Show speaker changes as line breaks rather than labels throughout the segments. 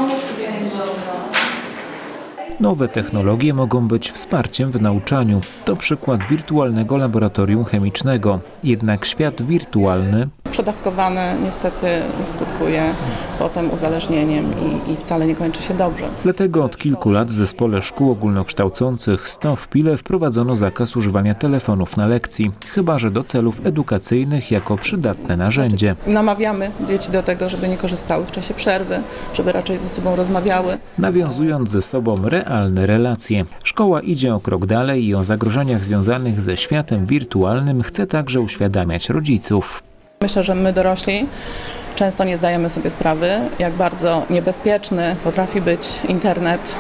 Nowe technologie mogą być wsparciem w nauczaniu. To przykład wirtualnego laboratorium chemicznego. Jednak świat wirtualny
przedawkowane niestety skutkuje potem uzależnieniem i wcale nie kończy się dobrze.
Dlatego od kilku lat w Zespole Szkół Ogólnokształcących STO w Pile wprowadzono zakaz używania telefonów na lekcji, chyba że do celów edukacyjnych jako przydatne narzędzie.
Namawiamy dzieci do tego, żeby nie korzystały w czasie przerwy, żeby raczej ze sobą rozmawiały.
Nawiązując ze sobą realne relacje. Szkoła idzie o krok dalej i o zagrożeniach związanych ze światem wirtualnym chce także uświadamiać rodziców.
Myślę, że my dorośli często nie zdajemy sobie sprawy, jak bardzo niebezpieczny potrafi być internet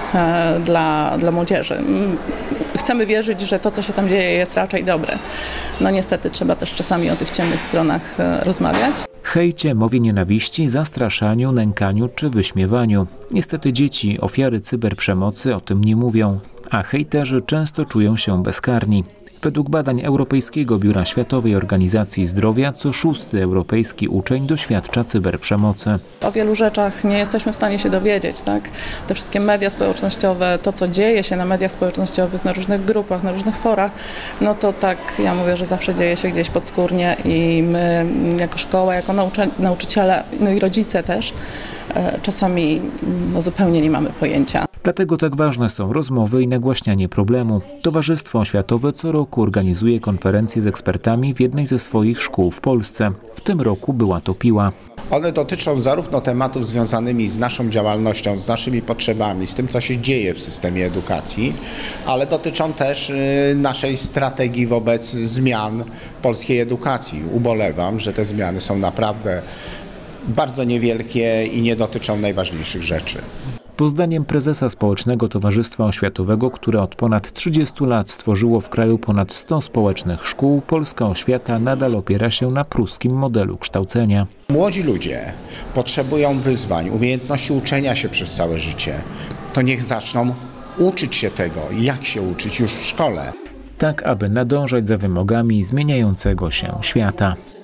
dla młodzieży. Chcemy wierzyć, że to, co się tam dzieje, jest raczej dobre. No niestety trzeba też czasami o tych ciemnych stronach rozmawiać.
Hejcie, mowie nienawiści, zastraszaniu, nękaniu czy wyśmiewaniu. Niestety dzieci, ofiary cyberprzemocy o tym nie mówią, a hejterzy często czują się bezkarni. Według badań Europejskiego Biura Światowej Organizacji Zdrowia co 6. europejski uczeń doświadcza cyberprzemocy.
O wielu rzeczach nie jesteśmy w stanie się dowiedzieć, tak? Te wszystkie media społecznościowe, to co dzieje się na mediach społecznościowych, na różnych grupach, na różnych forach, no to tak, ja mówię, że zawsze dzieje się gdzieś podskórnie i my jako szkoła, jako nauczyciele, no i rodzice też, czasami zupełnie nie mamy pojęcia.
Dlatego tak ważne są rozmowy i nagłaśnianie problemu. Towarzystwo Oświatowe co roku organizuje konferencje z ekspertami w jednej ze swoich szkół w Polsce. W tym roku była to Piła.
One dotyczą zarówno tematów związanymi z naszą działalnością, z naszymi potrzebami, z tym, co się dzieje w systemie edukacji, ale dotyczą też naszej strategii wobec zmian polskiej edukacji. Ubolewam, że te zmiany są naprawdę bardzo niewielkie i nie dotyczą najważniejszych rzeczy.
Bo zdaniem prezesa Społecznego Towarzystwa Oświatowego, które od ponad 30 lat stworzyło w kraju ponad 100 społecznych szkół, polska oświata nadal opiera się na pruskim modelu kształcenia.
Młodzi ludzie potrzebują wyzwań, umiejętności uczenia się przez całe życie. To niech zaczną uczyć się tego, jak się uczyć już w szkole.
Tak, aby nadążać za wymogami zmieniającego się świata.